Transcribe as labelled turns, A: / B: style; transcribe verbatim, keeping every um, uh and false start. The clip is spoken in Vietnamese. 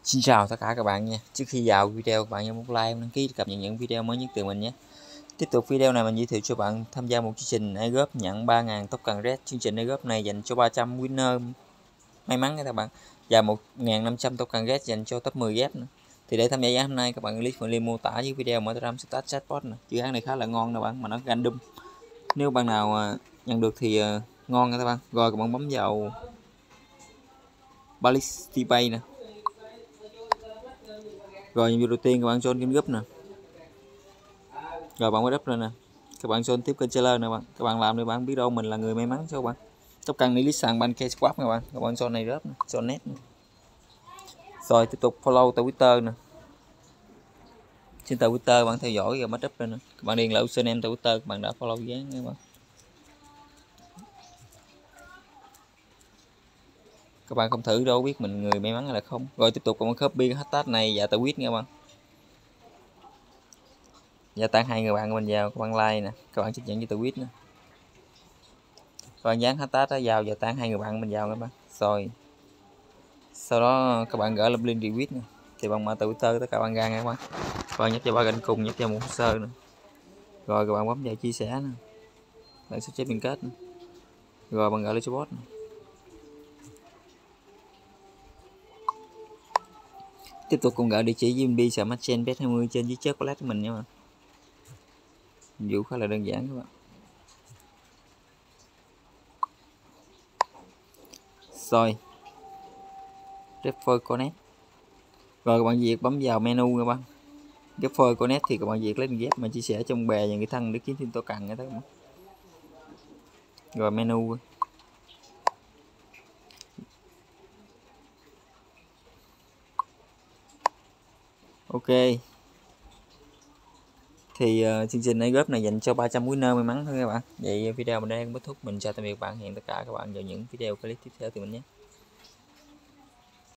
A: Xin chào tất cả các bạn nha. Trước khi vào video, các bạn nhớ một like, đăng ký cập nhật những video mới nhất từ mình nhé. Tiếp tục video này mình giới thiệu cho bạn tham gia một chương trình airdrop nhận ba nghìn token red. Chương trình airdrop này dành cho ba trăm winner may mắn các bạn, và một nghìn năm trăm token red dành cho top mười ghép nữa. Thì để tham gia hôm nay các bạn click vào link mô tả dưới video mở Telegram Start Chatbot này. Dự án này khá là ngon các bạn, mà nó random. Nếu bạn nào nhận được thì ngon các bạn. Rồi các bạn bấm vào Balistipay nè. Rồi nhiệm vụ đầu tiên các bạn join game group nè. Rồi bạn mới đắp lên nè. Các bạn join tiếp kênh trailer nè bạn. Các bạn làm để bạn biết đâu mình là người may mắn cho các bạn. Top cần đi list sàn Pancake Swap các bạn. Các bạn join này rớp nè, join net nè. Rồi tiếp tục follow tại Twitter nè. Trên tờ Twitter bạn theo dõi rồi mới đắp lên nè. Các bạn điền lại username tại Twitter các bạn đã follow dán các bạn. Các bạn không thử đâu biết mình người may mắn hay là không. Rồi tiếp tục các bạn copy cái hashtag này và tờ tweet nha các bạn. Gia tăng hai người bạn của mình vào, các bạn like nè, các bạn chấp nhận với tờ tweet nè. Các bạn dán hashtag đó vào và tăng hai người bạn của mình vào các bạn. Rồi sau đó các bạn gửi lên link retweet nè. Thì bằng mã tờ Twitter tất cả bạn ra nha các bạn. Các bạn nhấp vào ba gạch cùng, nhấp vào một hồ sơ nữa. Rồi các bạn bấm vào chia sẻ nè. Bạn sẽ check liên kết nè. Rồi bạn gửi lên cho bot nè. Tiếp tục cùng gửi địa chỉ giê en bê Smart Chain bet hai mươi trên dưới chết wallet của mình nha bạn. Vụ khá là đơn giản các bạn. Rồi Refer Connect. Rồi các bạn việc bấm vào menu các bạn. Refer Connect thì các bạn việc lấy ghép mà chia sẻ trong bè và người thân để kiếm thêm token các bạn. Rồi menu. Ok. Thì uh, chương trình airdrop này dành cho ba trăm winner may mắn thôi các bạn. Vậy video mình đang kết thúc, mình chào tạm biệt bạn, hẹn tất cả các bạn vào những video clip tiếp theo từ mình nhé.